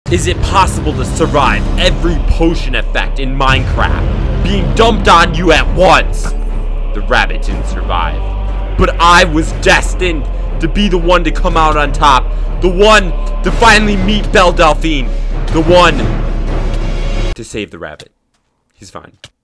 Is it possible to survive every potion effect in Minecraft being dumped on you at once? The rabbit didn't survive, but I was destined to be the one to come out on top, the one to finally meet Belle Delphine, the one to save the rabbit. He's fine.